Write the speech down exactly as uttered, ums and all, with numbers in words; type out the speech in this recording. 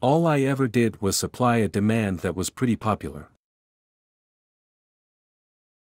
All I ever did was supply a demand that was pretty popular.